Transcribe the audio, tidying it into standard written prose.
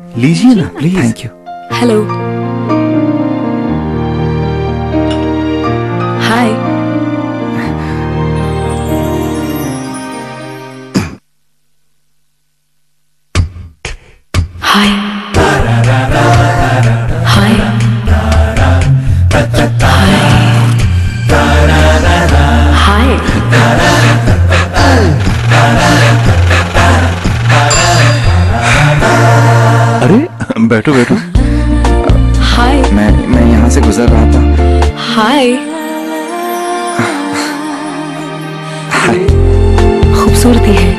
लीजिए ना please. Thank you. Hello. Hi. Hi. Hi. Hi. अरे बैठो बैठो। हाय। मैं यहाँ से गुजर रहा था। हाय। हाय। खूबसूरती है।